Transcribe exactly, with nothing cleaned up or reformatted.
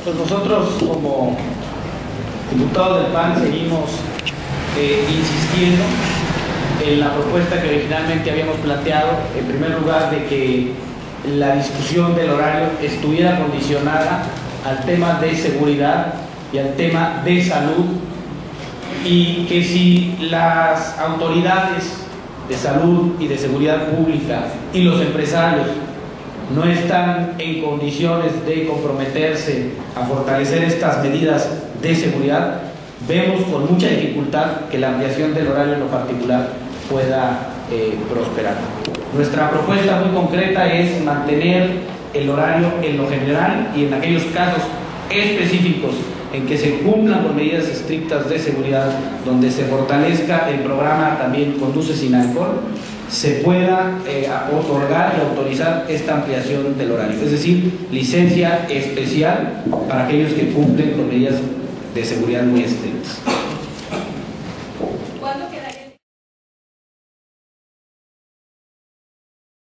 Pues nosotros como diputados del P A N seguimos eh, insistiendo en la propuesta que originalmente habíamos planteado, en primer lugar de que la discusión del horario estuviera condicionada al tema de seguridad y al tema de salud, y que si las autoridades de salud y de seguridad pública y los empresarios no están en condiciones de comprometerse a fortalecer estas medidas de seguridad, vemos con mucha dificultad que la ampliación del horario en lo particular pueda eh, prosperar. Nuestra propuesta muy concreta es mantener el horario en lo general, y en aquellos casos específicos en que se cumplan con medidas estrictas de seguridad, donde se fortalezca el programa también Conduce Sin Alcohol, se pueda eh, otorgar y autorizar esta ampliación del horario, es decir, licencia especial para aquellos que cumplen con medidas de seguridad muy estrictas.